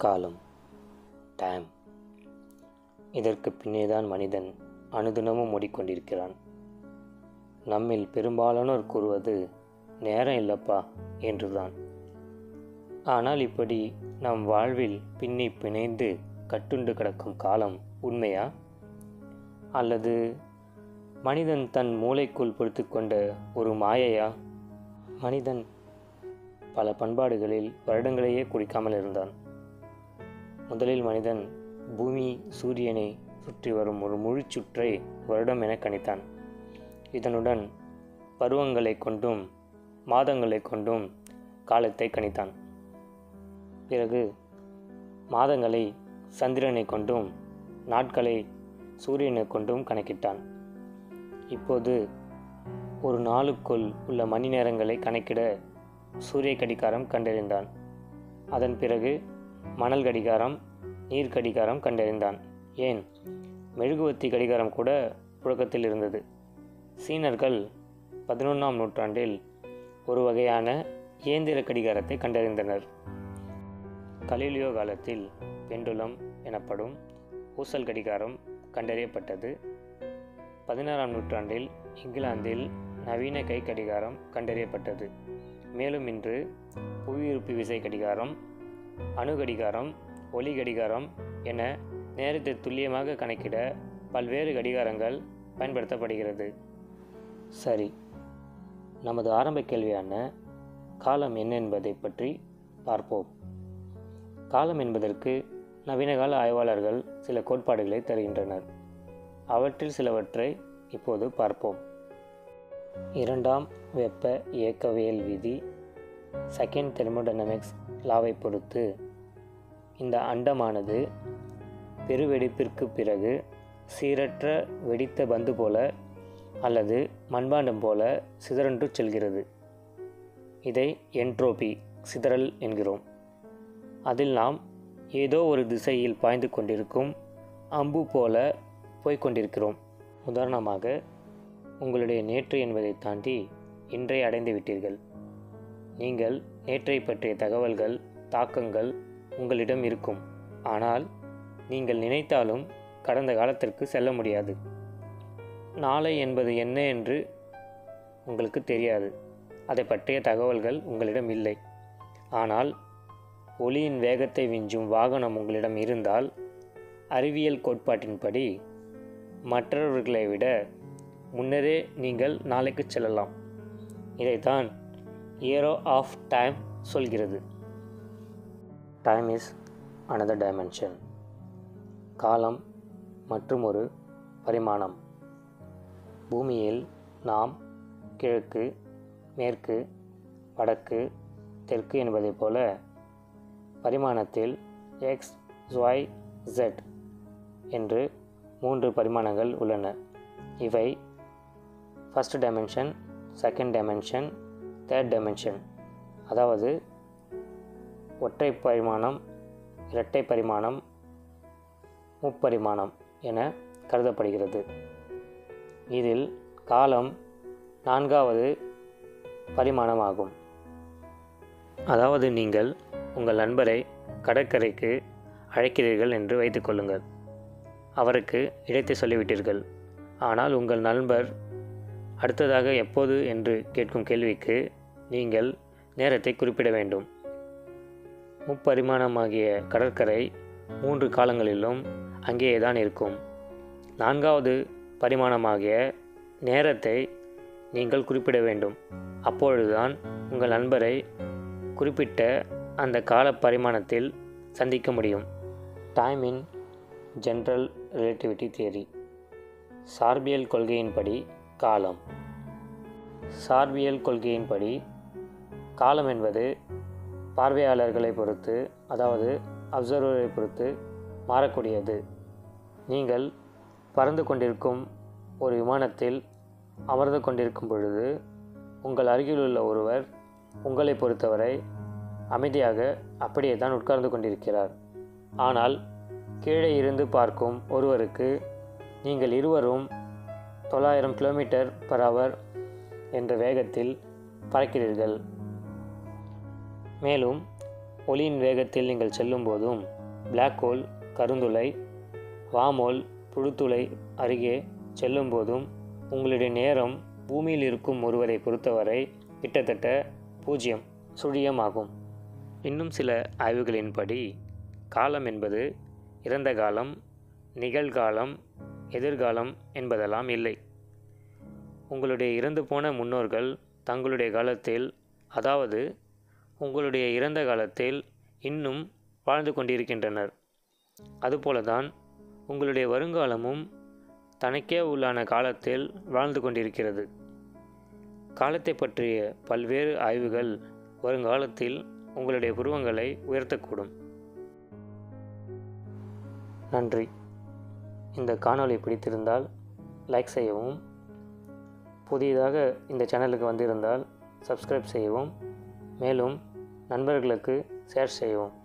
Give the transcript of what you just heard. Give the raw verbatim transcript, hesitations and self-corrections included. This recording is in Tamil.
காலம், டைம். இதற்கு பின்னேதான் மனிதன் அனுதினமும் ஓடிக்கொண்டிருக்கிறான். நம்மில் பெரும்பாலானோர் கூறுவது நேரம் இல்லப்பா என்றுதான். ஆனால் இப்படி நம் வாழ்வில் பின்னி பிணைந்து கட்டுண்டு கிடக்கும் காலம் உண்மையா? அல்லது மனிதன் தன் மூளைக்குள் பொறுத்து கொண்ட ஒரு மாயையா? மனிதன் பல பண்பாடுகளில் வருடங்களையே குடிக்காமல் இருந்தான். முதலில் மனிதன் பூமி சூரியனை சுற்றி வரும் ஒரு முழு சுற்றை வருடம் என கணித்தான். இதனுடன் பருவங்களை கொண்டும் மாதங்களை கொண்டும் காலத்தை கணித்தான். பிறகு மாதங்களை சந்திரனை கொண்டும் நாட்களை சூரியனை கொண்டும் கணக்கிட்டான். இப்போது ஒரு நாளுக்குள் உள்ள மணி நேரங்களை கணக்கிட சூரிய கடிகாரம் கண்டறிந்தான். அதன் பிறகு மணல் கடிகாரம், நீர் கடிகாரம் கண்டறிந்தான். ஏன், மெழுகுவர்த்தி கடிகாரம் கூட புழக்கத்தில் இருந்தது. சீனர்கள் பதினொன்றாம் நூற்றாண்டில் ஒரு வகையான இயந்திர கடிகாரத்தை கண்டறிந்தனர். கலீலியோ காலத்தில் பெண்டுலம் எனப்படும் ஊசல் கடிகாரம் கண்டறியப்பட்டது. பதினாறாம் நூற்றாண்டில் இங்கிலாந்தில் நவீன கை கடிகாரம் கண்டறியப்பட்டது. மேலும் இன்று புவியீர்ப்பு விசை கடிகாரம், அணு கடிகாரம், ஒளி கடிகாரம் என நேரத்தை துல்லியமாக கணக்கிட பல்வேறு கடிகாரங்கள் பயன்படுத்தப்படுகிறது. சரி, நமது ஆரம்ப கேள்வியான காலம் என்ன என்பதை பற்றி பார்ப்போம். காலம் என்பதற்கு நவீனகால ஆய்வாளர்கள் சில கோட்பாடுகளை தருகின்றனர். அவற்றில் சிலவற்றை இப்போது பார்ப்போம். இரண்டாம் வெப்ப இயக்கவியல் விதி, செகண்ட் தெர்மோடைனமிக்ஸ் லாவை பொறுத்து இந்த அண்டமானது பெருவெடிப்பிற்கு பிறகு சீரற்ற வெடித்த பந்து போல அல்லது மண்பாண்டம் போல சிதறன்று செல்கிறது. இதை என்ட்ரோபி, சிதறல் என்கிறோம். அதில் நாம் ஏதோ ஒரு திசையில் பாய்ந்து கொண்டிருக்கும் அம்பு போல போய்கொண்டிருக்கிறோம். உதாரணமாக, உங்களுடைய நேற்று என்பதை தாண்டி இன்றை அடைந்து விட்டீர்கள். நீங்கள் நேற்றை பற்றிய தகவல்கள், தாக்கங்கள் உங்களிடம் இருக்கும். ஆனால் நீங்கள் நினைத்தாலும் கடந்த காலத்திற்கு செல்ல முடியாது. நாளை என்பது என்ன என்று உங்களுக்கு தெரியாது. அதை பற்றிய தகவல்கள் உங்களிடம் இல்லை. ஆனால் ஒளியின் வேகத்தை விஞ்சும் வாகனம் உங்களிடம் இருந்தால் அறிவியல் கோட்பாட்டின்படி மற்றவர்களை விட முன்னரே நீங்கள் நாளைக்கு செல்லலாம். இதைத்தான் ஏரோ ஆஃப் டைம் சொல்கிறது. Time is another dimension. காலம் மற்றும் ஒரு பரிமாணம். பூமியில் நாம் கிழக்கு, மேற்கு, வடக்கு, தெற்கு என்பதை போல பரிமாணத்தில் எக்ஸ், ஒய், ஜெட் என்று மூன்று பரிமாணங்கள் உள்ளன. இவை first dimension, second dimension, third dimension. அதாவது ஒற்றை பரிமாணம், இரட்டை பரிமாணம், முப்பரிமாணம் என கருதப்படுகிறது. இதில் காலம் நான்காவது பரிமாணமாகும். அதாவது நீங்கள் உங்கள் நண்பரை கடற்கரைக்கு அழைக்கிறீர்கள் என்று வைத்துக்கொள்ளுங்கள். அவருக்கு இடத்தை சொல்லிவிட்டீர்கள். ஆனால் உங்கள் நண்பர் அடுத்ததாக எப்போது என்று கேட்கும் கேள்விக்கு நீங்கள் நேரத்தை குறிப்பிட வேண்டும். முப்பரிமாணமாகிய கடற்கரை மூன்று காலங்களிலும் அங்கேயே தான் இருக்கும். நான்காவது பரிமாணமாகிய நேரத்தை நீங்கள் குறிப்பிட வேண்டும். அப்பொழுதுதான் உங்கள் நண்பரை குறிப்பிட்ட அந்த கால பரிமாணத்தில் சந்திக்க முடியும். Time in general relativity theory. சார்பியல் கொள்கையின்படி காலம். சார்பியல் கொள்கையின்படி காலம் என்பது பார்வையாளர்களை பொறுத்து, அதாவது அப்சர்வரை பொறுத்து மாறக்கூடியது. நீங்கள் பறந்து கொண்டிருக்கும் ஒரு விமானத்தில் அமர்ந்து கொண்டிருக்கும் பொழுது உங்கள் அருகிலுள்ள ஒருவர் உங்களை பொறுத்தவரை அமைதியாக அப்படியே தான் உட்கார்ந்து கொண்டிருக்கிறார். ஆனால் கீழே இருந்து பார்க்கும் ஒருவருக்கு நீங்கள் இருவரும் தொள்ளாயிரம் கிலோமீட்டர் பர் ஹவர் என்ற வேகத்தில் பறக்கிறீர்கள். மேலும் ஒளியின் வேகத்தில் நீங்கள் செல்லும் போதும் பிளாக் ஹோல் கருந்துளை வாமோல் புழுத்துளை அருகே செல்லும்போதும் உங்களுடைய நேரம் பூமியில் இருக்கும் ஒருவரை பொறுத்தவரை கிட்டத்தட்ட பூஜ்ஜியம் சுழியம் ஆகும். இன்னும் சில ஆய்வுகளின்படி காலம் என்பது இறந்த காலம், நிகழ்காலம், எதிர்காலம் என்பதெல்லாம் இல்லை. உங்களுடைய இறந்து போன முன்னோர்கள் தங்களுடைய காலத்தில், அதாவது உங்களுடைய இறந்த காலத்தில் இன்னும் வாழ்ந்து கொண்டிருக்கின்றனர். அதுபோலதான் உங்களுடைய வருங்காலமும் தனக்கே உள்ளான காலத்தில் வாழ்ந்து கொண்டிருக்கிறது. காலத்தை பற்றிய பல்வேறு ஆய்வுகள் வருங்காலத்தில் உங்களுடைய புருவங்களை உயர்த்தக்கூடும். நன்றி. இந்த காணொளி பிடித்திருந்தால் லைக் செய்யவும், புதியதாக இந்த சேனலுக்கு வந்திருந்தால் சப்ஸ்கிரைப் செய்யவும், மேலும் நண்பர்களுக்கு ஷேர் செய்யவும்.